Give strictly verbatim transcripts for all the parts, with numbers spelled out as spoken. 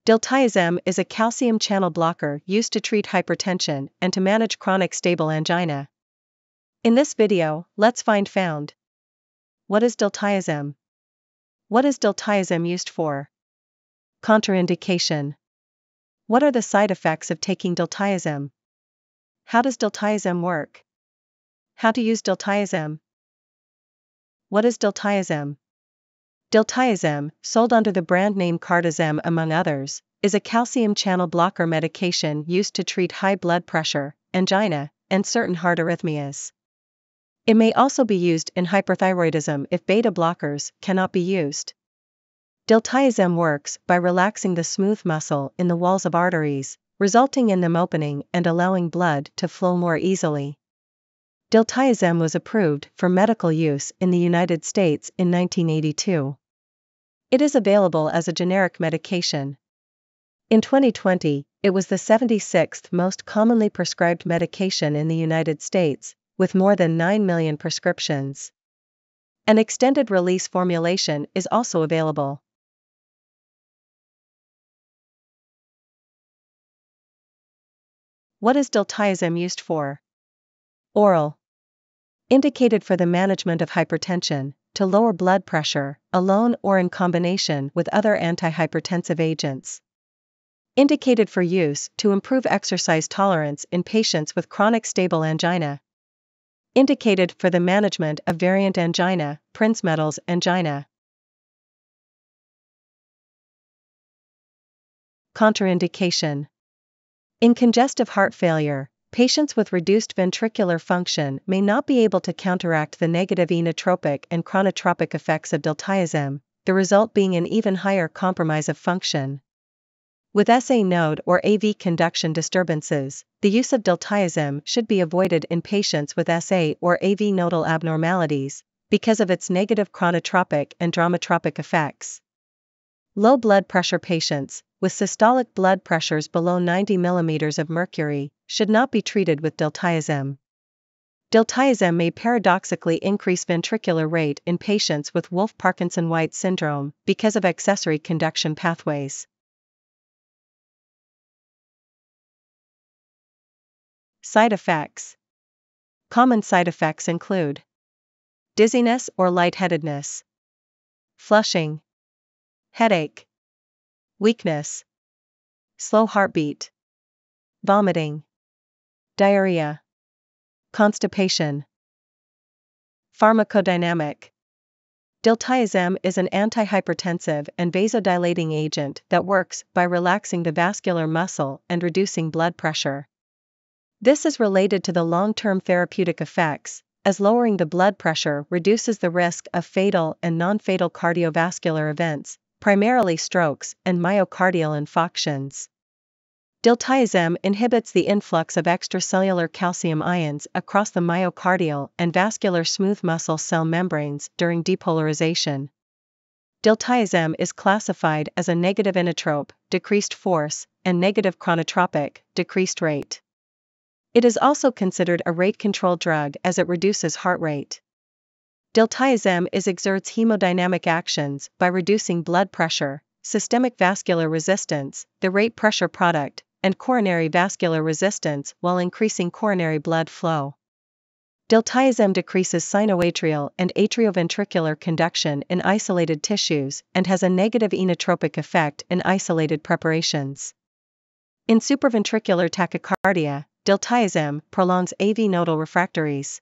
Diltiazem is a calcium channel blocker used to treat hypertension and to manage chronic stable angina. In this video, let's find found. What is diltiazem? What is diltiazem used for? Contraindication. What are the side effects of taking diltiazem? How does diltiazem work? How to use diltiazem? What is diltiazem? Diltiazem, sold under the brand name Cardizem among others, is a calcium channel blocker medication used to treat high blood pressure, angina, and certain heart arrhythmias. It may also be used in hyperthyroidism if beta blockers cannot be used. Diltiazem works by relaxing the smooth muscle in the walls of arteries, resulting in them opening and allowing blood to flow more easily. Diltiazem was approved for medical use in the United States in nineteen eighty-two. It is available as a generic medication. In twenty twenty, it was the seventy-sixth most commonly prescribed medication in the United States, with more than nine million prescriptions. An extended-release formulation is also available. What is diltiazem used for? Oral. Indicated for the management of hypertension, to lower blood pressure, alone or in combination with other antihypertensive agents. Indicated for use to improve exercise tolerance in patients with chronic stable angina. Indicated for the management of variant angina, Prinzmetal's angina. Contraindication. In congestive heart failure, patients with reduced ventricular function may not be able to counteract the negative inotropic and chronotropic effects of diltiazem, the result being an even higher compromise of function. With S A node or A V conduction disturbances, the use of diltiazem should be avoided in patients with S A or A V nodal abnormalities, because of its negative chronotropic and dromotropic effects. Low blood pressure patients, with systolic blood pressures below ninety millimeters of mercury, should not be treated with diltiazem. Diltiazem may paradoxically increase ventricular rate in patients with Wolff-Parkinson-White syndrome because of accessory conduction pathways. Side effects. Common side effects include dizziness or lightheadedness, flushing, headache, weakness, slow heartbeat, vomiting, diarrhea, constipation. Pharmacodynamic. Diltiazem is an antihypertensive and vasodilating agent that works by relaxing the vascular muscle and reducing blood pressure. This is related to the long-term therapeutic effects, as lowering the blood pressure reduces the risk of fatal and non-fatal cardiovascular events, primarily strokes and myocardial infarctions. Diltiazem inhibits the influx of extracellular calcium ions across the myocardial and vascular smooth muscle cell membranes during depolarization. Diltiazem is classified as a negative inotrope, decreased force, and negative chronotropic, decreased rate. It is also considered a rate-control drug as it reduces heart rate. Diltiazem is exerts hemodynamic actions by reducing blood pressure, systemic vascular resistance, the rate pressure product, and coronary vascular resistance while increasing coronary blood flow. Diltiazem decreases sinoatrial and atrioventricular conduction in isolated tissues and has a negative inotropic effect in isolated preparations. In supraventricular tachycardia, diltiazem prolongs A V nodal refractories.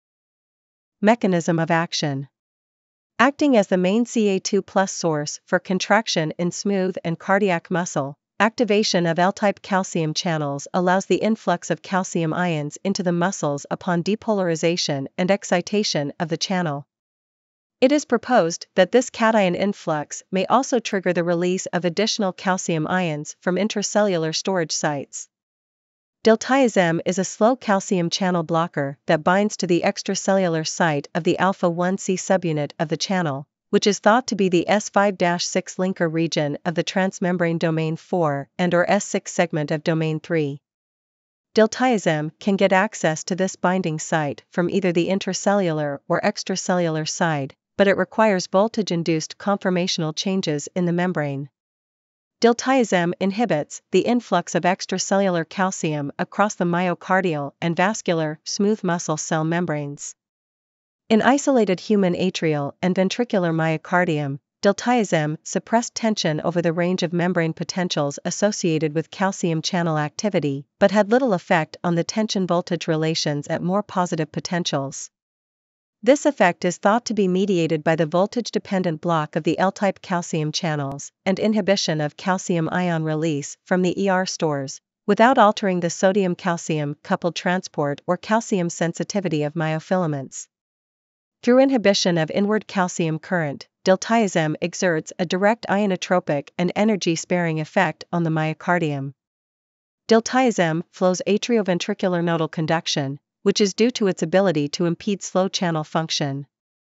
Mechanism of action. Acting as the main C A two plus source for contraction in smooth and cardiac muscle, activation of L-type calcium channels allows the influx of calcium ions into the muscles upon depolarization and excitation of the channel. It is proposed that this cation influx may also trigger the release of additional calcium ions from intracellular storage sites. Diltiazem is a slow calcium channel blocker that binds to the extracellular site of the alpha one C subunit of the channel, which is thought to be the S five dash six linker region of the transmembrane domain four and or S six segment of domain three. Diltiazem can get access to this binding site from either the intracellular or extracellular side, but it requires voltage-induced conformational changes in the membrane. Diltiazem inhibits the influx of extracellular calcium across the myocardial and vascular smooth muscle cell membranes. In isolated human atrial and ventricular myocardium, diltiazem suppressed tension over the range of membrane potentials associated with calcium channel activity, but had little effect on the tension-voltage relations at more positive potentials. This effect is thought to be mediated by the voltage-dependent block of the L-type calcium channels and inhibition of calcium ion release from the E R stores, without altering the sodium-calcium coupled transport or calcium sensitivity of myofilaments. Through inhibition of inward calcium current, diltiazem exerts a direct ionotropic and energy-sparing effect on the myocardium. Diltiazem flows atrioventricular nodal conduction, which is due to its ability to impede slow channel function.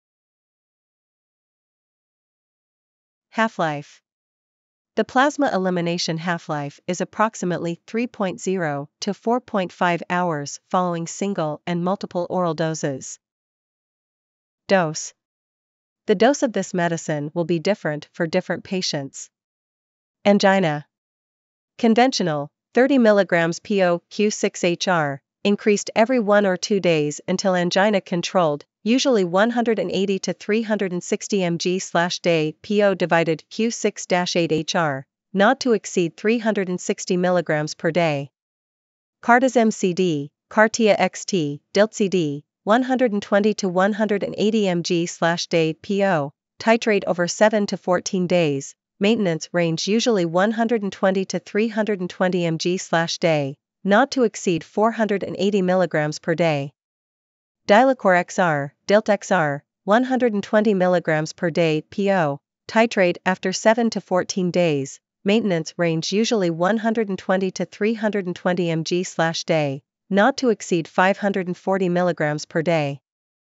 Half-life. The plasma elimination half-life is approximately three point zero to four point five hours following single and multiple oral doses. Dose. The dose of this medicine will be different for different patients. Angina. Conventional, thirty milligrams P O Q six H R, increased every one or two days until angina controlled, usually one hundred eighty to three hundred sixty milligrams per day P O divided Q six eight H R, not to exceed three hundred sixty milligrams per day. Cardizem C D, Cartia X T, Dylt C D, one hundred twenty to one hundred eighty milligrams per day P O, titrate over seven to fourteen days, maintenance range usually one hundred twenty to three hundred twenty milligrams per day, not to exceed four hundred eighty milligrams per day. Dilacor X R, Dylt X R, one hundred twenty milligrams per day P O, titrate after seven to fourteen days, maintenance range usually one hundred twenty to three hundred twenty milligrams per day, not to exceed five hundred forty milligrams per day.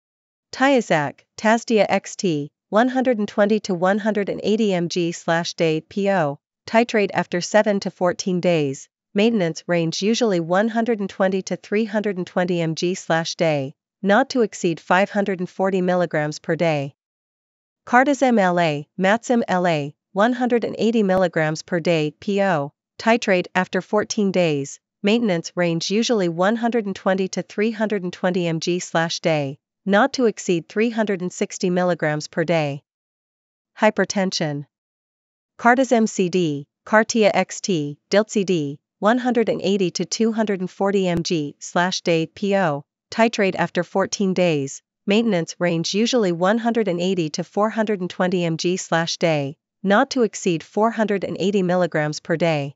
Tiazac, Taztia X T, one hundred twenty to one hundred eighty milligrams per day P O, titrate after seven to fourteen days, maintenance range usually one hundred twenty to three hundred twenty milligrams per day, not to exceed five hundred forty milligrams per day. Cardizem L A, Matzim L A, one hundred eighty milligrams per day P O, titrate after fourteen days, maintenance range usually one hundred twenty to three hundred twenty milligrams per day, not to exceed three hundred sixty milligrams per day. Hypertension. Cardizem C D, Cartia X T, Dylt C D, one hundred eighty to two hundred forty milligrams per day P O, titrate after fourteen days, maintenance range usually one hundred eighty to four hundred twenty milligrams per day, not to exceed four hundred eighty milligrams per day.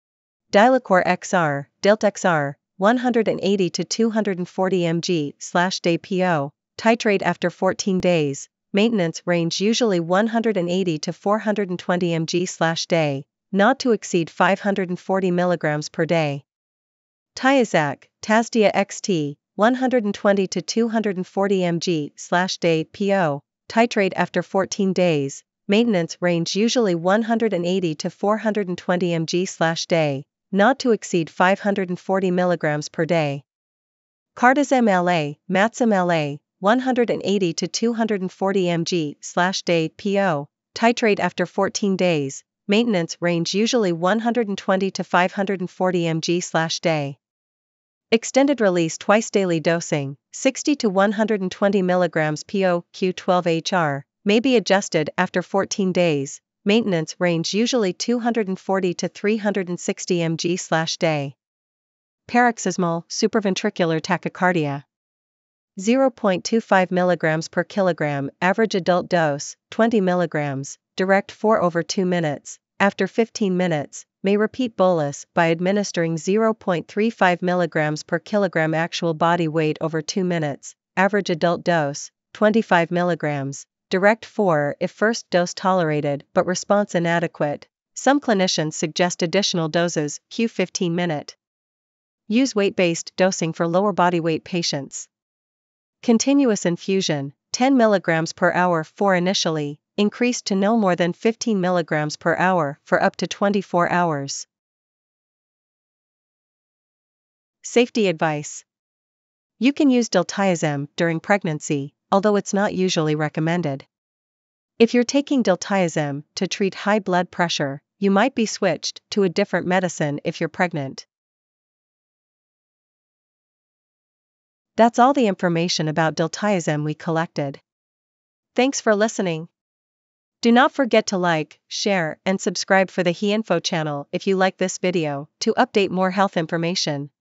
Dilacor X R, Dylt X R, one hundred eighty to two hundred forty milligrams per day P O, titrate after fourteen days, maintenance range usually one hundred eighty to four hundred twenty milligrams per day, not to exceed five hundred forty milligrams per day. Tiazac, Taztia X T, one hundred twenty to two hundred forty milligrams per day P O, titrate after fourteen days, maintenance range usually one hundred eighty to four hundred twenty milligrams per day, not to exceed five hundred forty milligrams per day. Cardizem L A, Matzim L A, one hundred eighty to two hundred forty milligrams per day P O, titrate after fourteen days, maintenance range usually one hundred twenty to five hundred forty milligrams per day. Extended release twice daily dosing, sixty to one hundred twenty milligrams P O Q twelve H R, may be adjusted after fourteen days, maintenance range usually two hundred forty to three hundred sixty milligrams per day. Paroxysmal supraventricular tachycardia. zero point two five milligrams per kilogram average adult dose, twenty milligrams, direct four over two minutes, after fifteen minutes, may repeat bolus by administering zero point three five milligrams per kilogram actual body weight over two minutes, average adult dose, twenty-five milligrams, direct four if first dose tolerated but response inadequate. Some clinicians suggest additional doses, Q fifteen minute. Use weight-based dosing for lower body weight patients. Continuous infusion, ten milligrams per hour for initially, increased to no more than fifteen milligrams per hour for up to twenty-four hours. Safety advice. You can use diltiazem during pregnancy, although it's not usually recommended. If you're taking diltiazem to treat high blood pressure, you might be switched to a different medicine if you're pregnant. That's all the information about Diltiazem we collected. Thanks for listening. Do not forget to like, share, and subscribe for the HeInfo channel if you like this video to update more health information.